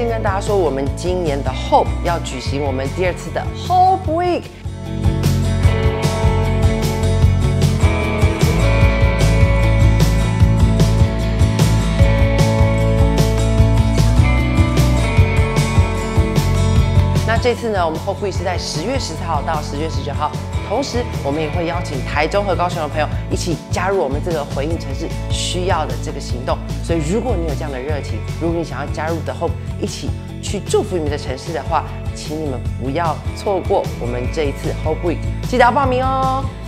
先跟大家说，我们今年的 Hope 要举行我们第2次的 Hope Week。那这次呢，我们 Hope Week 是在10月14号到10月19号，同时我们也会邀请台中和高雄的朋友一起加入我们这个回应城市需要的这个行动。所以，如果你有这样的热情，如果你想要加入的 Hope 一起去祝福你们的城市的话，请你们不要错过我们这一次 Hope Week， 记得要报名哦。